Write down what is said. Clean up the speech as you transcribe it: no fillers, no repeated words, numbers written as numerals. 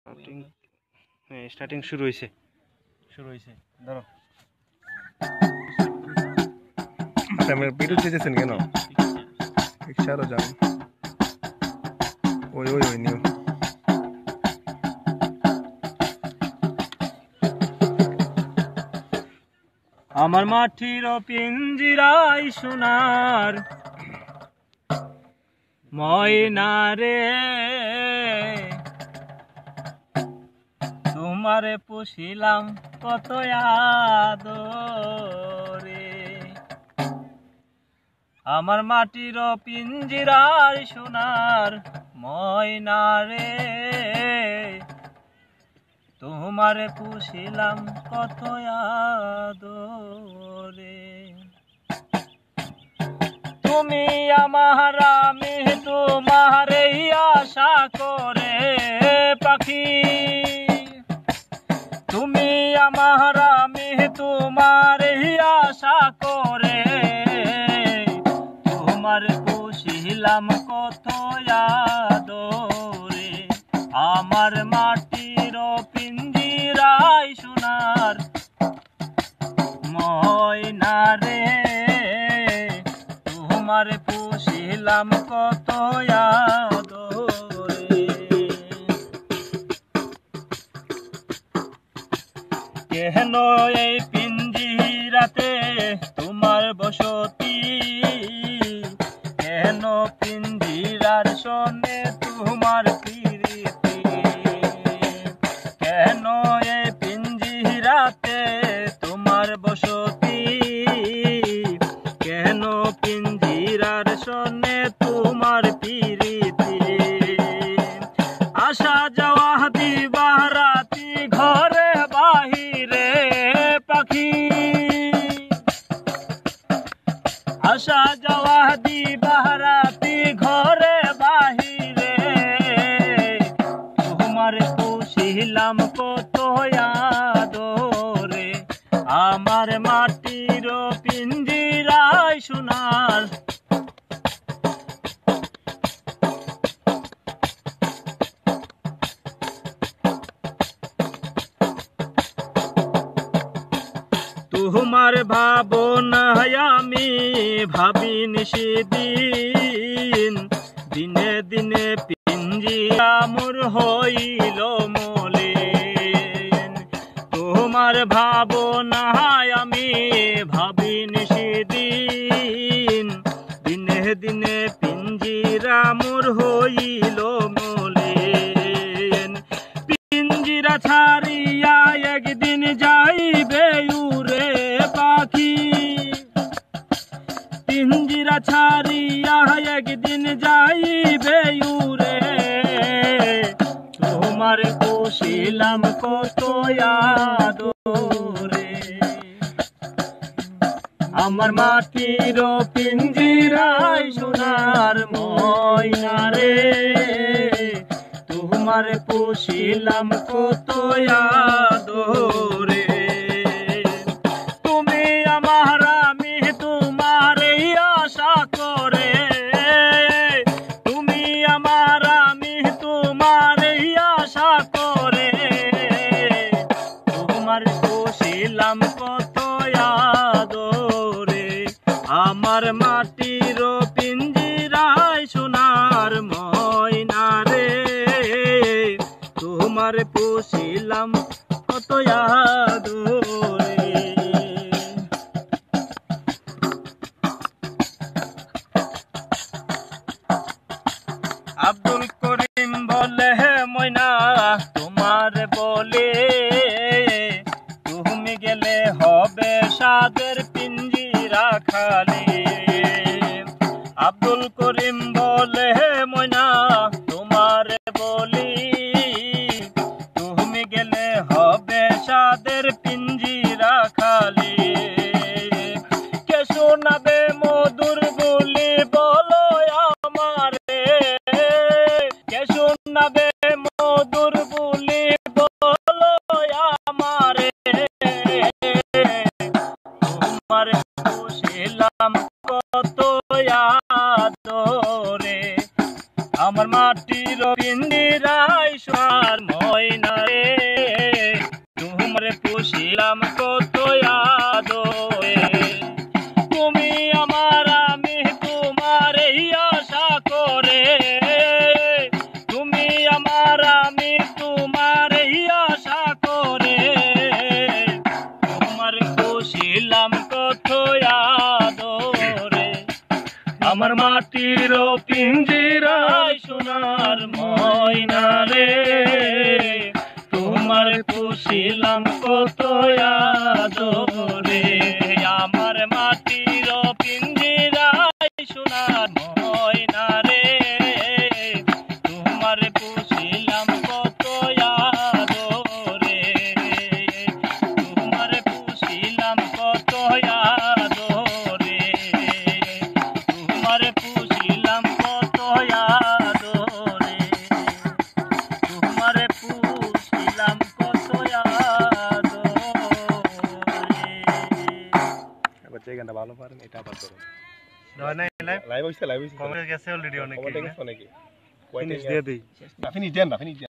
starting হ্যাঁ starting শুরু হয়েছে ধরো আমি ভিডিও চেয়েছেন কেন ইচ্ছারও যান ওই ওই ওই নিউ আমার মাটির পিঞ্জিরায় সোনার ময়না রে তোমারে পুষিলাম কত আদরে আমার মাটির পিঞ্জিরায় সোনার ময়না রে তোমারে পুষিলাম কত আদরে তুমি আমার আমি তোমারে আশা করে পাখি তুমি আমার আমি তোমারে আশা করে তোমার পুষিলাম কত আদরে আমার মাটির পিঞ্জিরায় সোনার ময়না রে তোমার পুষিলাম কত আদরে কেন এই পিঞ্জিরাতে তোমার বসতি কেন পিঞ্জিরার সনে তোমার প্রীতি কেন এই পিঞ্জিরাতে তোমার বসতি কেন পিঞ্জিরার সনে তোমার প্রীতি আসা যাওয়া দিবা রাতি ঘরে বাহিরে পাখি আসা যাওয়া দিবা রাতি ঘরে বাহিরে তোমার পুষিলাম কত আদরে আমার মাটির পিঞ্জিরায় সোনার তোমার ভাবনায় আমি ভাবি নিশিদিন দিনে দিনে পিঞ্জিরা মোর হইল মলিন তোমার ভাবনায় আমি ভাবি নিশিদিন দিনে দিনে পিঞ্জিরা মোর হইল মলিন পিঞ্জিরা ছাড়িয়া একদিন যাইবে উড়ে পাখি পিঞ্জিরা ছাড়িয়া একদিন যাইবে উড়ে তোমার পুষিলাম কত আদরে আমার মাটির পিঞ্জিরায় সোনার ময়না রে তোমার পুষিলাম কত আদরে তুমি আমার আমি তোমারে আশা করে তুমি আমার আমি তোমারে আশা করে তোমার পুষিলাম কত আদরে আমার মাটির পিঞ্জিরায় সোনার ময়না রে তোমার পুষিলাম কত আদরে আব্দুল করিম বলে ময়না তোমার বলে তুমি গেলে হবে সাদের পিঞ্জিরা খালি আব্দুল করিম বলে ময়না তোমার বলি তুমি গেলে হবে সাদের পিঞ্জিরা খালি কে শোনাবে মধুর বলি বলো আমারে কে শোনাবে মধুর বলি পুষিলাম কত আদরে আমার মাটির পিঞ্জিরায় সোনার ময়না রে তোমার পুষিলাম কত আদরে তোমার পুষিলাম কত আদরে তোমার পুষিলাম কত আদরে তোমারে পুষিলাম কত আদরে এবার যে গানটা ভালো পারেন এটা আবার করুন দেওয়া নাই লাইভ লাইভ হইছে কমেন্ট গেছে অলরেডি অনেক কমেন্টে গেছে অনেকে ফিনিশ দিয়ে দিই ফিনিশ দেন না ফিনিশ